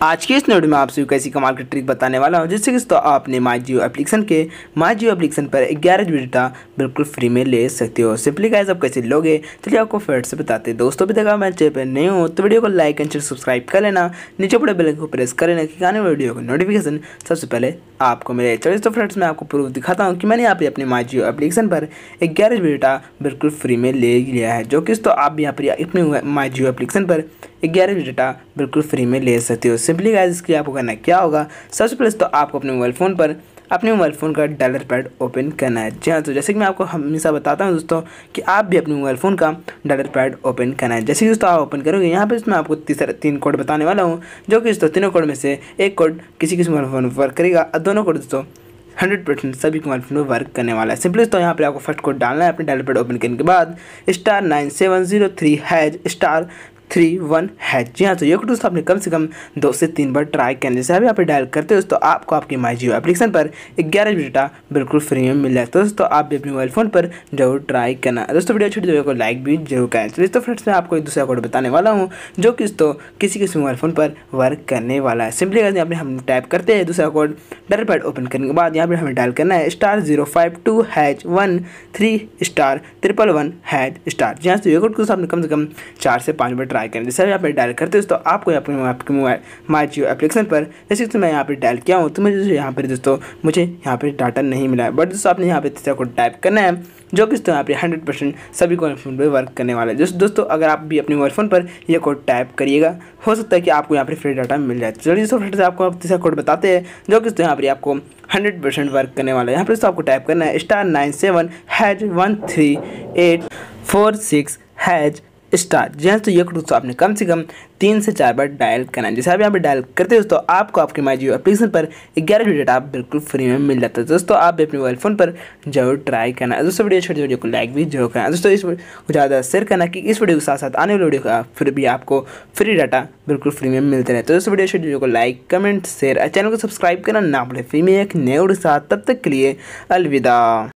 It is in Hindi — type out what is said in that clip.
आज की इस वीडियो में आप सभी को ऐसी कमाल की ट्रिक बताने वाला हूं जिससे कि तो आप अपने माई जियो एप्लीकेशन पर 11 GB डेटा बिल्कुल फ्री में ले सकते हो। सिंपली गाइस आप कैसे लोगे चलिए आपको फट से बताते हैं। दोस्तों भी देखा मैं चैनल पर नहीं हूँ तो वीडियो को लाइक एंड सब्सक्राइब कर लेना, नीचे बड़े बेल को प्रेस कर लेना कि आने वाली वीडियो को नोटिफिकेशन सबसे पहले आपको मिले। चलिए तो फ्रेंड्स मैं आपको प्रूफ दिखाता हूँ कि मैंने यहाँ पे अपने माई जियो एप्लीकेशन पर 11 GB डेटा बिल्कुल फ्री में ले लिया है, जो कि तो आप भी यहाँ पर अपने माई जियो एप्लीकेशन पर 11 GB डेटा बिल्कुल फ्री में ले सकते हो। सिंपली गाइस इसके लिए आपको करना क्या होगा, सबसे पहले तो आपको अपने मोबाइल फ़ोन का डायलर पैड ओपन करना है। जी हाँ, तो जैसे कि मैं आपको हमेशा बताता हूँ दोस्तों कि आप भी अपने मोबाइल फ़ोन का डायलर पैड ओपन करना है। जैसे कि दोस्तों आप ओपन करोगे यहाँ पे मैं आपको तीन कोड बताने वाला हूँ, जो कि दोस्तों तीनों कोड में से एक कोड किसी मोबाइल फ़ोन पर वर्क करेगा और दोनों कोड दोस्तों 100% सभी मोबाइल फोन में वर्क करने वाला है। सिंपली तो यहाँ पे आपको फर्स्ट कोड डालना है अपने डायलर पैड ओपन करने के बाद *9703#*31#। जी हाँ, तो ये कोड दोस्तों आपने कम से कम 2 से 3 बार ट्राई करने से अभी यहाँ पे डायल करते हो दोस्तों आपको आपके माई जियो एप्लीकेशन पर 11 GB डेटा बिल्कुल फ्री में मिल जाता है। दोस्तों आप भी अपने मोबाइल फोन पर जरूर ट्राई करना। दोस्तों वीडियो छोटी वीडियो को लाइक भी जरूर करें। तो दोस्तों फ्रेंड्स मैं आपको एक दूसरा कोड बताने वाला हूँ जो कि दोस्तों किसी मोबाइल फोन पर वर्क करने वाला है। सिंपली यहाँ पे हम टाइप करते हैं दूसरा कोड डायलर पैड ओपन करने के बाद यहाँ पे हमें डायल करना है *052#13**11#*। जी हाँ, तो ये कोड को आपने कम से कम 4 से 5 बार ट्राई करें। जैसे आप डायल करते हो तो आपको आपके मोबाइल माई जियो एप्लीकेशन पर जैसे कि मैं यहाँ पे डायल किया हूँ तो मुझे यहाँ पर दोस्तों मुझे यहाँ पे डाटा नहीं मिला है, बट दोस्तों आपने यहाँ पे तीसरा कोड टाइप करना है जो कि यहाँ पे 100% सभी मोबाइल फ़ोन पर वर्क करने वाला है। दोस्तों अगर आप भी अपने मोबाइल फ़ोन पर यह कोड टाइप करिएगा हो सकता है कि आपको यहाँ पे फ्री डाटा मिल जाए। चलिए दोस्तों फ्रेंड्स आपको तीसरा कोड बताते हैं जो कि यहाँ पर आपको 100% वर्क करने वाला है। यहाँ पर दोस्तों आपको टाइप करना है *97#13846#। जी हाँ, तो ये कोड आपने कम से कम 3 से 4 बार डायल करना है। जैसे आप यहाँ पे डायल करते हो दोस्तों आपको आपके माई जियो एप्लीकेशन पर 11 GB डेटा बिल्कुल फ्री में मिल जाता है। दोस्तों आप भी अपने मोबाइल फ़ोन पर जरूर ट्राई करना है। दोस्तों वीडियो को लाइक भी जरूर करना है। दोस्तों इस वीडियो को ज़्यादा शेयर करना कि इस वीडियो के साथ साथ आने वाली वीडियो का फिर भी आपको फ्री डाटा बिल्कुल फ्री में मिलते रहे। तो दोस्तों वीडियो को लाइक कमेंट शेयर चैनल को सब्सक्राइब करना ना भूलें। फ्री में एक नए वीडियो के साथ, तब तक के लिए अलविदा।